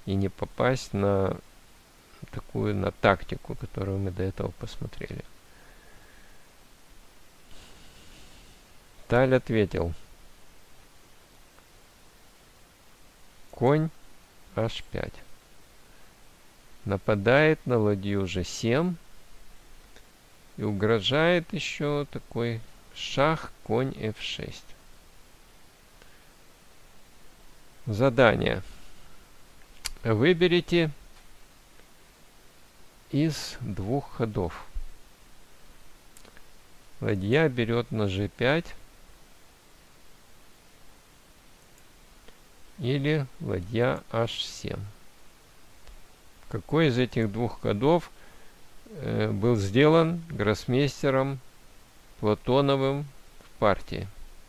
и не попасть на на тактику, которую мы до этого посмотрели. Таль ответил: конь h5. Нападает на ладью g7 и угрожает еще такой шах конь f6. Задание. Выберите из двух ходов. Ладья берет на g5 или ладья h7. Какой из этих двух ходов был сделан гроссмейстером Платоновым в партии?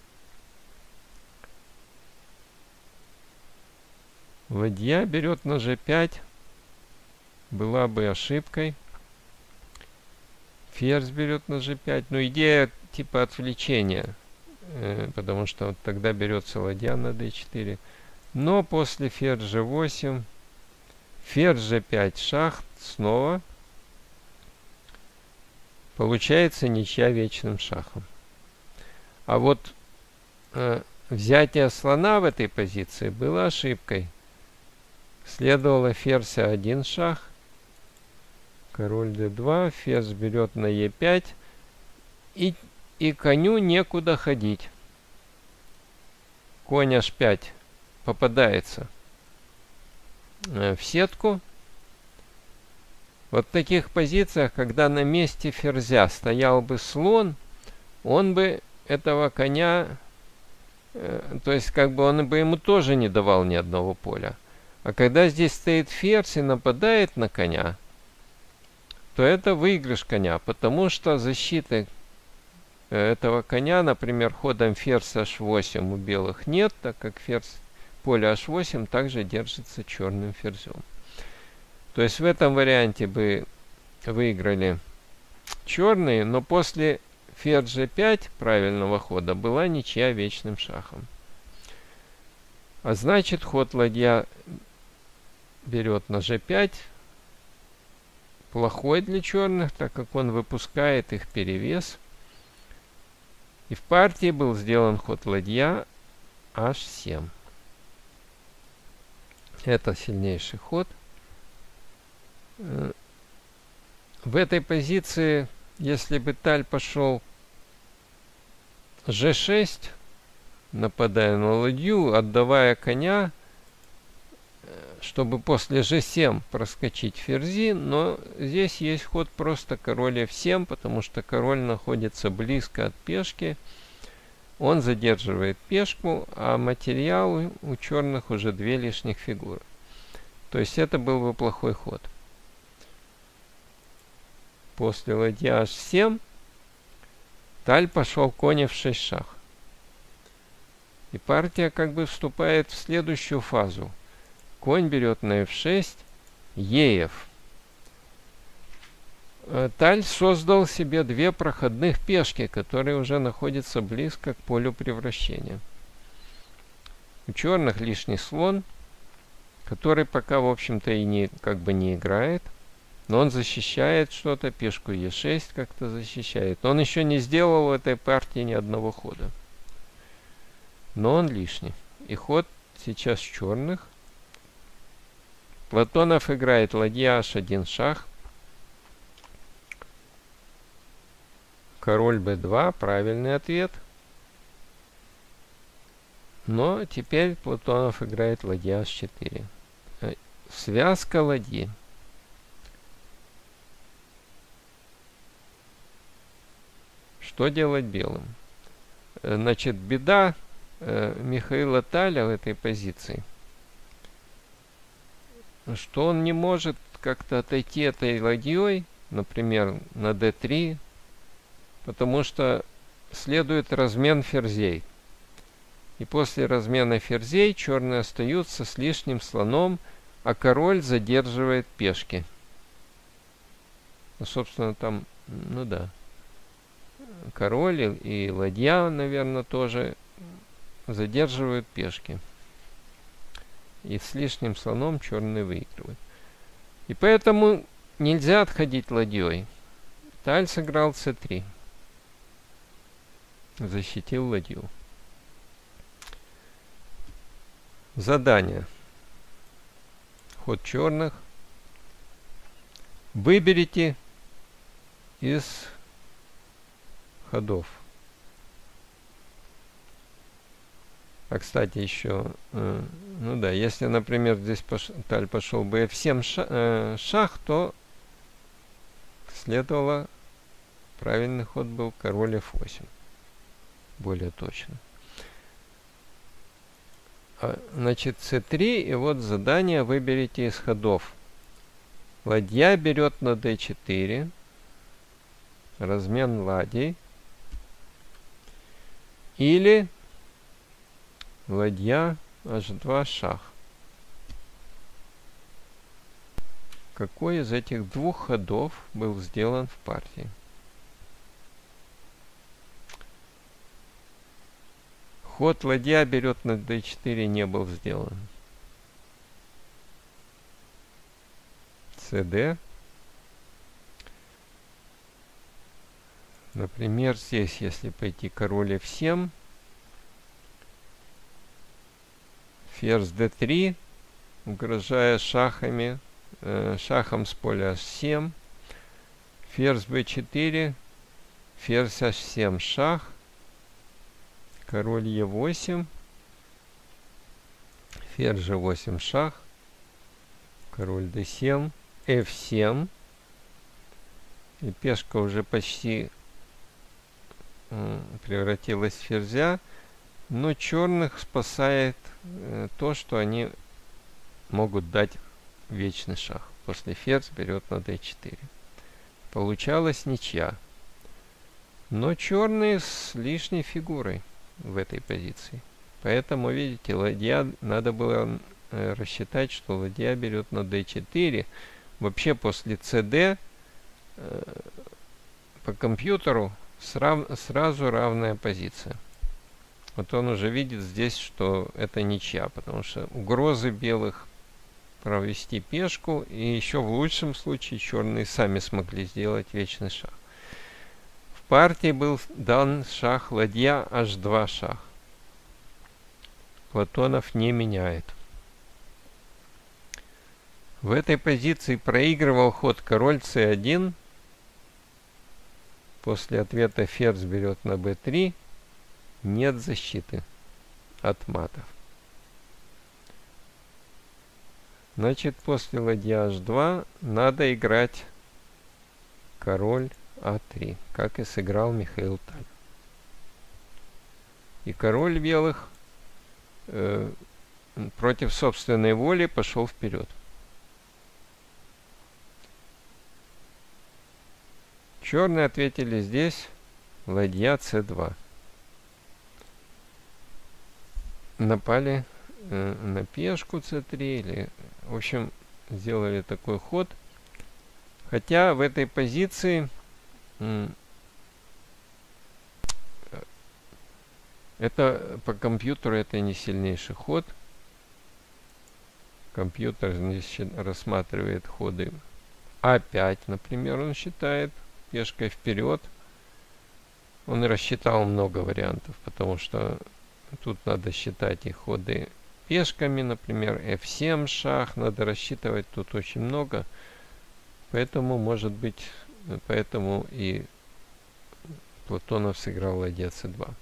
Ладья берет на g5 была бы ошибкой. Ферзь берет на g5. Но идея типа отвлечения, потому что вот тогда берется ладья на d4. Но после ферзь g8, ферзь g5 шах снова получается ничья вечным шахом. А вот взятие слона в этой позиции было ошибкой. Следовало ферзь a1 шах, король d2, ферзь берет на e5, и коню некуда ходить. Конь h5 попадается в сетку. Вот в таких позициях, когда на месте ферзя стоял бы слон, он бы этого коня, то есть как бы он бы ему тоже не давал ни одного поля. А когда здесь стоит ферзь и нападает на коня, то это выигрыш коня, потому что защиты этого коня, например, ходом ферзь h8 у белых нет, так как ферзь поле h8 также держится черным ферзем. То есть в этом варианте бы выиграли черные, но после ферзь g5 правильного хода была ничья вечным шахом. А значит, ход ладья берет на g5 плохой для черных, так как он выпускает их перевес. И в партии был сделан ход ладья h7. Это сильнейший ход. В этой позиции, если бы Таль пошел g6, нападая на ладью, отдавая коня, чтобы после g7 проскочить ферзи, но здесь есть ход просто король f7, потому что король находится близко от пешки. Он задерживает пешку, а материал у черных уже две лишних фигуры. То есть это был бы плохой ход. После ладья h7 Таль пошел конь f6 шах. И партия как бы вступает в следующую фазу. Конь берет на f6, ef. Таль создал себе две проходных пешки, которые уже находятся близко к полю превращения. У черных лишний слон, который пока, в общем-то, и не играет. Но он защищает что-то, пешку e6 как-то защищает. Он еще не сделал в этой партии ни одного хода. Но он лишний. И ход сейчас черных. Платонов играет ладья h1 шах. Король b2, правильный ответ. Но теперь Платонов играет ладья h4. Связка ладьи. Что делать белым? Значит, беда Михаила Таля в этой позиции, что он не может как-то отойти этой ладьей, например, на d3, потому что следует размен ферзей. И после размена ферзей черные остаются с лишним слоном, а король задерживает пешки. Ну, собственно, там, ну да. Король и ладья, наверное, тоже задерживают пешки. и с лишним слоном черный выигрывает. И поэтому нельзя отходить ладьей. Таль сыграл c3. Защитил ладью. Задание. Ход черных. Выберите из ходов. А кстати, еще, ну да, если, например, здесь таль пошел бы f7 шах, то следовало, правильный ход был король f8. Более точно. Значит, c3, и вот задание выберите из ходов. Ладья берет на d4. Размен ладей. Или ладья h2 шах. Какой из этих двух ходов был сделан в партии? Ход ладья берет на d4 не был сделан. cd. Например, здесь, если пойти король f7, ферзь d3, угрожая шахами, шахом с поля h7, ферзь b4, ферзь h7 шах, король e8, ферзь g8 шах, король d7, f7, и пешка уже почти превратилась в ферзя, но черных спасает то, что они могут дать вечный шах. После ферзь берет на d4. Получалась ничья. Но черные с лишней фигурой в этой позиции. Поэтому, видите, ладья, надо было рассчитать, что ладья берет на d4. Вообще после cd по компьютеру сразу равная позиция. Вот он уже видит здесь, что это ничья, потому что угрозы белых провести пешку, и еще в лучшем случае черные сами смогли сделать вечный шах. В партии был дан шах ладья h2 шах. Платонов не меняет. В этой позиции проигрывал ход король c1. После ответа ферзь берет на b3. Нет защиты от матов. Значит, после ладья h2 надо играть король a3, как и сыграл Михаил Таль. И король белых против собственной воли пошел вперед. Черные ответили здесь ладья c2. Напали на пешку c3, или, в общем, сделали такой ход. Хотя в этой позиции это по компьютеру это не сильнейший ход. Компьютер здесь рассматривает ходы а5, например, он считает пешкой вперед. Он рассчитал много вариантов, потому что тут надо считать и ходы пешками, например, f7 шах, надо рассчитывать тут очень много. Поэтому, может быть, поэтому и Платонов сыграл ладья c2.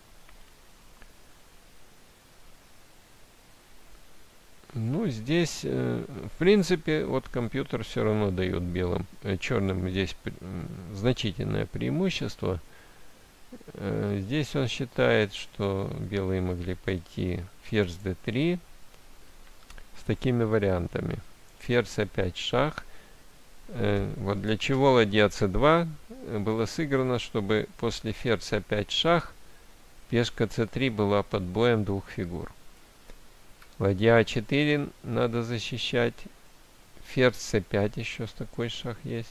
Ну, здесь, в принципе, вот компьютер все равно дает белым, черным здесь значительное преимущество. Здесь он считает, что белые могли пойти ферзь d3 с такими вариантами. Ферзь опять шах. Вот для чего ладья c2 было сыграно, чтобы после ферзь опять шах пешка c3 была под боем двух фигур. Ладья a4 надо защищать. Ферзь c5 еще с такой шах есть.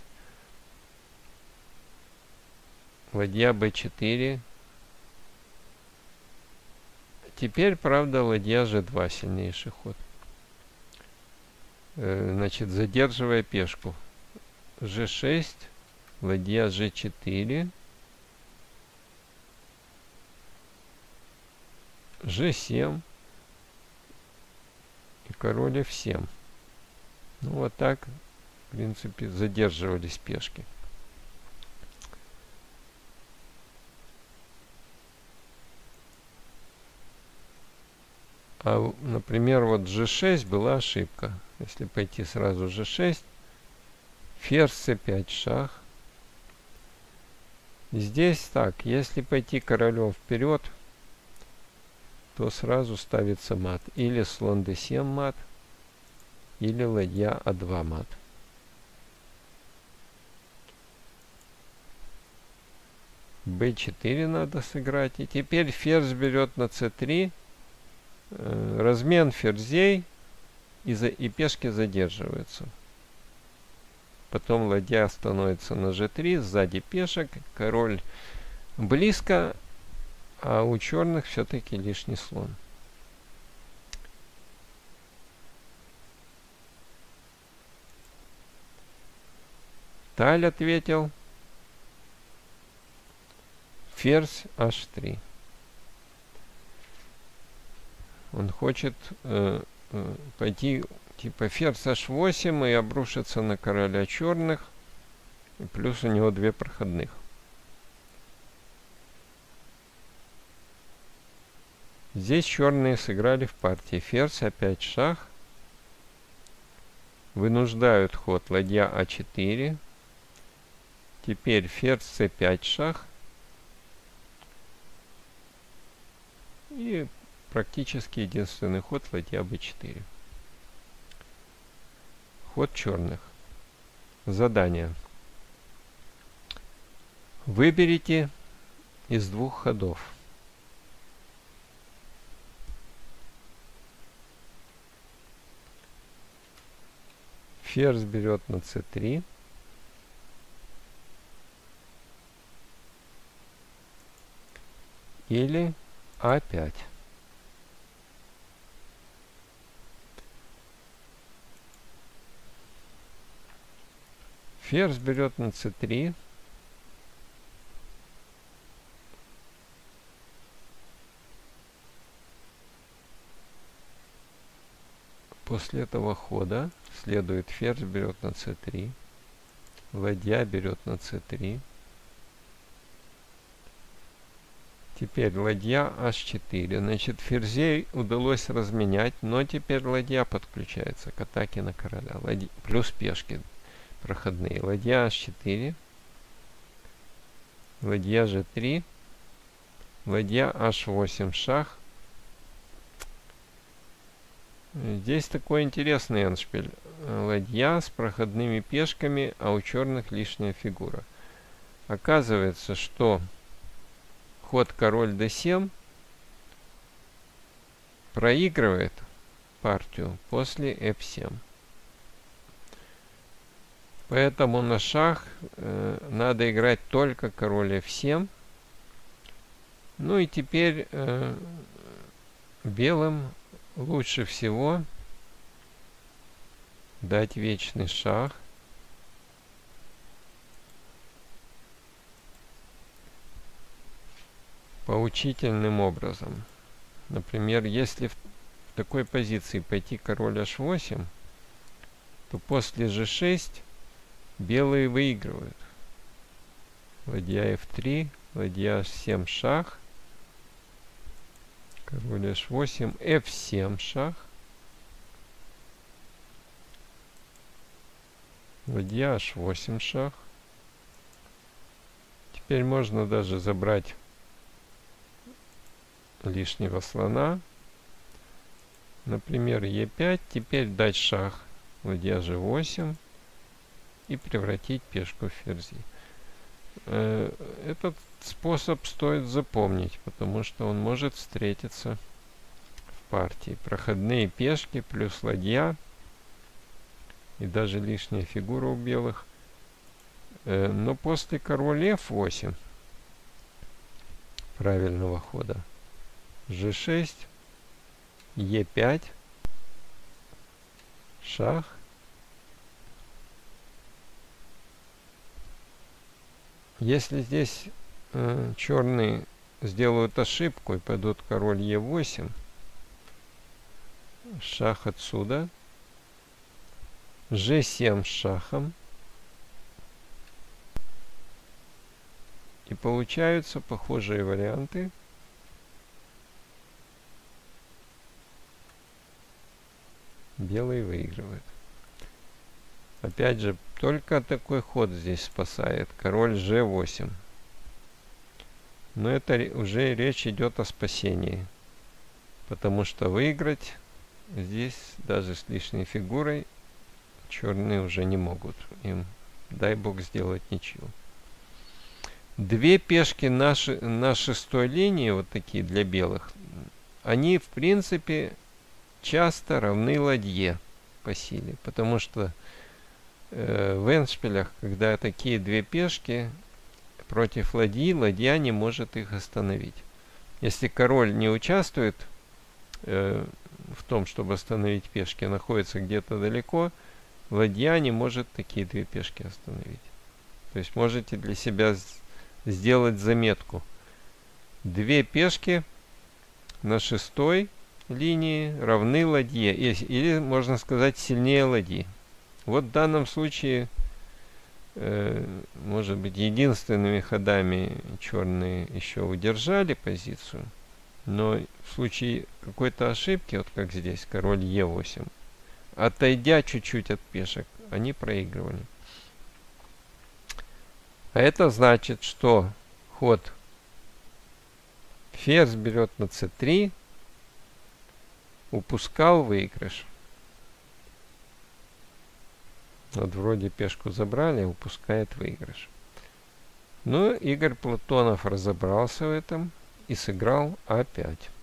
Ладья b4. Теперь, правда, ладья g2 сильнейший ход. значит, задерживая пешку. G6, ладья G4, G7 и король F7. Ну, вот так, в принципе, задерживались пешки. А, например, вот G6 была ошибка. Если пойти сразу G6, ферзь C5 шах. Здесь так, если пойти королем вперед, то сразу ставится мат. Или слон D7 мат, или ладья А2 мат. B4 надо сыграть. И теперь ферзь берет на C3. Размен ферзей и пешки задерживаются. Потом ладья становится на G3, сзади пешек, король близко, а у черных все-таки лишний слон. Таль ответил ферзь H3. Он хочет пойти типа ферзь H8 и обрушиться на короля черных. И плюс у него 2 проходных. Здесь черные сыграли в партии. Ферзь опять шах. Вынуждают ход ладья А4. Теперь ферзь С5 шах. И практически единственный ход ладья b4. Ход черных. Задание. Выберите из 2 ходов. Ферзь берет на c3. Или А5. Ферзь берет на c3. После этого хода следует ферзь берет на c3. Ладья берет на c3. Теперь ладья h4. Значит, ферзей удалось разменять, но теперь ладья подключается к атаке на короля. Плюс пешки проходные. Ладья h4. Ладья g3. Ладья h8 шах. Здесь такой интересный эндшпиль. Ладья с проходными пешками, а у черных лишняя фигура. Оказывается, что ход король d7 проигрывает партию после f7. Поэтому на шах надо играть только король f7. Ну и теперь белым лучше всего дать вечный шах. Поучительным образом. Например, если в такой позиции пойти король h8, то после g6 белые выигрывают. Ладья f3, ладья h7 шах, король h8, f7 шах, ладья h8 шах. Теперь можно даже забрать лишнего слона. Например, e5. Теперь дать шах, ладья g8 и превратить пешку в ферзи. Этот способ стоит запомнить, потому что он может встретиться в партии. Проходные пешки плюс ладья и даже лишняя фигура у белых. Но после король f8 правильного хода g6, e5, шах Если здесь черные сделают ошибку и пойдут король Е8, шах отсюда, G7 с шахом, и получаются похожие варианты. Белый выигрывает. Опять же, только такой ход здесь спасает. Король G8. Но это уже речь идет о спасении. Потому что выиграть здесь даже с лишней фигурой черные уже не могут. Им, дай бог, сделать ничью. Две пешки на шестой линии, вот такие для белых, они в принципе часто равны ладье по силе. Потому что в эндшпилях, когда такие две пешки против ладьи, ладья не может их остановить. Если король не участвует в том, чтобы остановить пешки, находится где-то далеко, ладья не может такие две пешки остановить. То есть можете для себя сделать заметку. Две пешки на шестой линии равны ладье. Или, можно сказать, сильнее ладьи. Вот в данном случае, может быть, единственными ходами черные еще удержали позицию. Но в случае какой-то ошибки, вот как здесь, король Е8, отойдя чуть-чуть от пешек, они проигрывали. А это значит, что ход ферзь берет на c3, упускал выигрыш. Вот вроде пешку забрали, упускает выигрыш. Но Игорь Платонов разобрался в этом и сыграл А5.